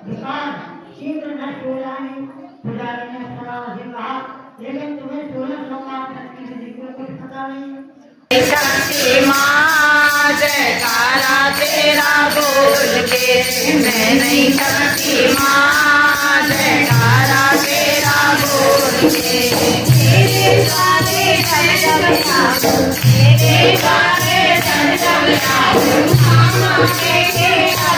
विकार शीघ्र नष्ट हो जाएंगे। पुजारी ने सलाह से कहा, लेकिन तुम्हें 16 सोमवार तक की विधि को कुछ पता नहीं। शक्ति माँ जयकारा तेरा बोल के, मैं नहीं शक्ति माँ जयकारा तेरा बोल के। तेरे सारे संजमिया, तेरे सारे संजमिया, मामा के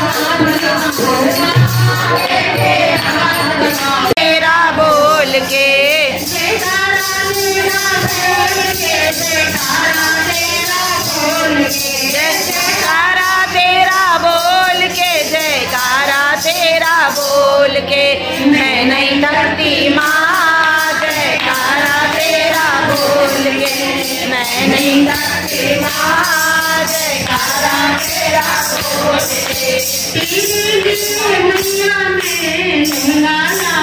तेरा बोल के, जयकारा तेरा बोल के, जयकारा तेरा बोल के, मैं नहीं डरती माँ जयकारा तेरा बोल के, मैं नहीं डरती माँ जयकारा तेरा बोल के। मैया में गाना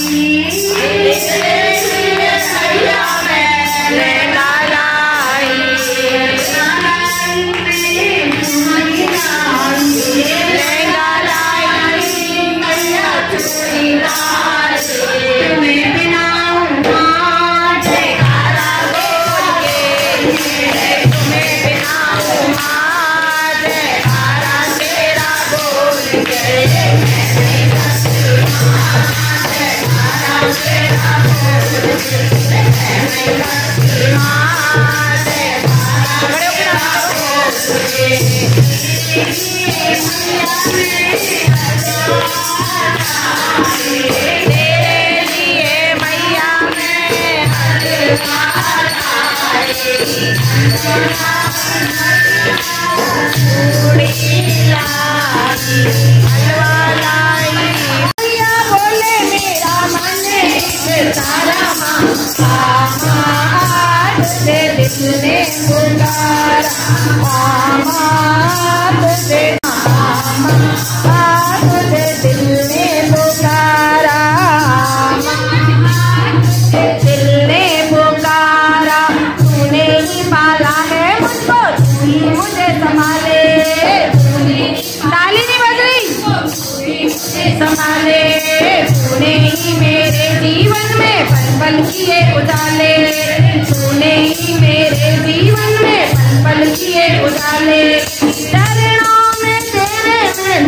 संभाले, तूने ही मेरे जीवन में पल पल किए उजाले, तूने ही मेरे जीवन में पल पल किए उजाले। चरणों में तेरे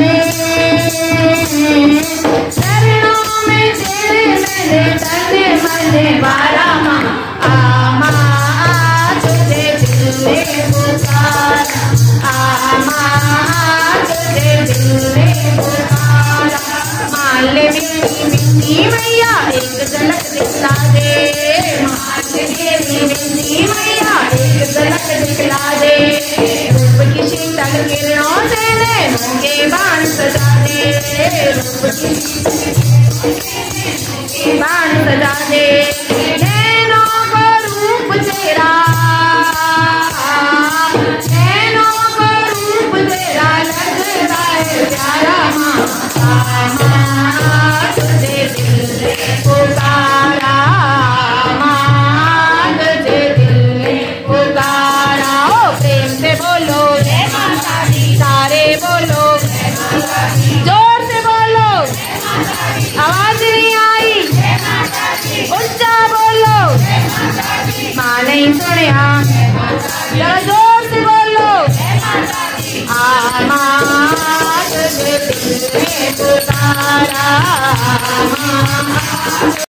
तन मन वारा आमा तुझे दिल में पुकारा, आमा तुझे दिल में पुकारा। मान ले मिट्टी मैया एक झलक दिखला दे, मान ले मिट्टी मैया एक झलक दिखला दे। रूप की शीतल किरणों से नैनों के बाण सजा दे, रूप की बाण सजा दे। नैनों को रूप तेरा, नैनों को रूप तेरा लगता है प्यारा। माँ तुझे दिल ने पुकारा, माँ तुझे दिल ने पुकारा। ओ प्रेम से बोलो जय माता दी, सारे बोलो जय माता दी, जोर से बोलो जय माता दी, आवाज नहीं आई जय माता दी, ऊंचा बोलो जय माता दी। माँ नहीं सुनिया जरा जोर से बोलो जय माता दी, माँ तुझे दिल ने पुकारा।